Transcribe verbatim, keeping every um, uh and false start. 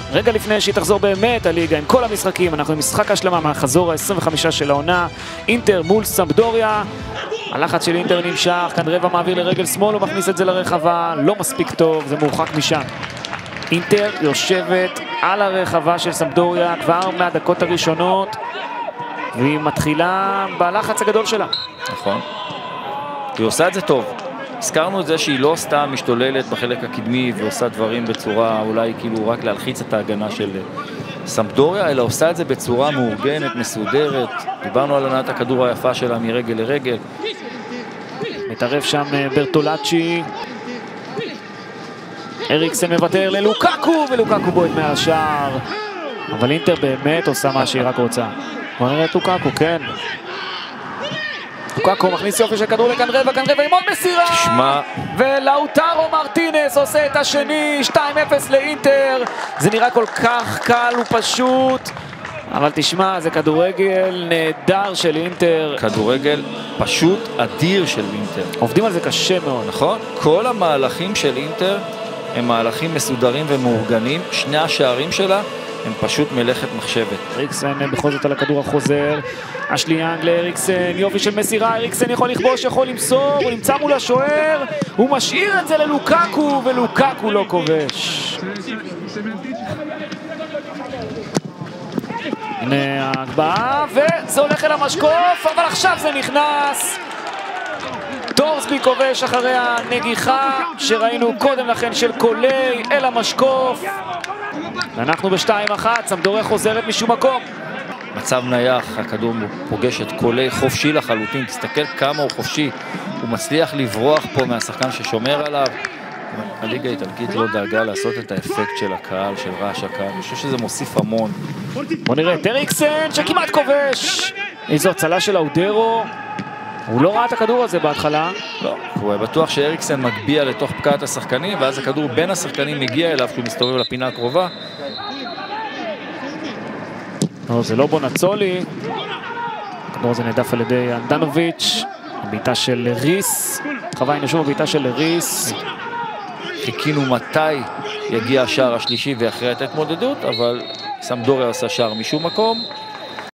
רגע לפני שהיא תחזור באמת הליגה עם כל המשחקים, אנחנו עם משחק השלמה מהחזור ה-עשרים וחמש של העונה, אינטר מול סמפדוריה. הלחץ של אינטר נמשך, כאן רבע מעביר לרגל שמאל, הוא מכניס את זה לרחבה, לא מספיק טוב, זה מורחק משם. אינטר יושבת על הרחבה של סמפדוריה כבר מהדקות הראשונות, והיא מתחילה בלחץ הגדול שלה. נכון. היא עושה את זה טוב. הזכרנו את זה שהיא לא סתם משתוללת בחלק הקדמי ועושה דברים בצורה אולי כאילו רק להלחיץ את ההגנה של סמפדוריה, אלא עושה את זה בצורה מאורגנת, מסודרת. דיברנו על עונת הכדור היפה שלה מרגל לרגל. מתערב שם ברטולצ'י. אריקסן מוותר ללוקקו, ולוקקו בועט מהשער. אבל אינטר באמת עושה מה שהיא רק רוצה. בוא נראה את לוקקו, כן. לוקקו מכניס יופי של כדור לכאן רבע, כאן רבע עם עוד מסירה. תשמע. ולאוטרו מרטינס עושה את השני, שתיים אפס לאינטר. זה נראה כל כך קל ופשוט. אבל תשמע, זה כדורגל נהדר של אינטר. כדורגל פשוט אדיר של אינטר. עובדים על זה קשה מאוד. נכון? כל המהלכים של אינטר הם מהלכים מסודרים ומאורגנים. שני השערים שלה הם פשוט מלאכת מחשבת. אריקסן בכל זאת על הכדור החוזר. אשלי יאנג לאריקסן, יופי של מסירה, אריקסן יכול לכבוש, יכול למסור, הוא נמצא מול השוער, הוא משאיר את זה ללוקקו, ולוקקו לא כובש. הנה ההגבהה, וזה הולך אל המשקוף, אבל עכשיו זה נכנס. דורסבי כובש אחרי הנגיחה שראינו קודם לכן של קולי אל המשקוף. ואנחנו בשתיים אחת, סמפדוריה חוזרת משום מקום. מצב נייח, הכדור פוגש את קולי חופשי לחלוטין, תסתכל כמה הוא חופשי, הוא מצליח לברוח פה מהשחקן ששומר עליו. הליגה האיטלקית לא דאגה לעשות את האפקט של הקהל, של רעש הקהל, אני חושב שזה מוסיף המון. בוא נראה את אריקסן שכמעט כובש. איזו הצלה של אודרו. הוא לא ראה את הכדור הזה בהתחלה. לא, הוא היה בטוח שאריקסן מגביע לתוך פקעת השחקנים, ואז הכדור בין השחקנים מגיע אליו כשהוא מסתובב לפינה הקרובה. לא, זה לא בונצולי. הכדור הזה נדף על ידי אנדנוביץ'. הביתה של ריס. חווה הנה שוב הביתה של ריס. חיכינו מתי יגיע השער השלישי ואחרי את ההתמודדות, אבל סמפדוריה עושה שער משום מקום.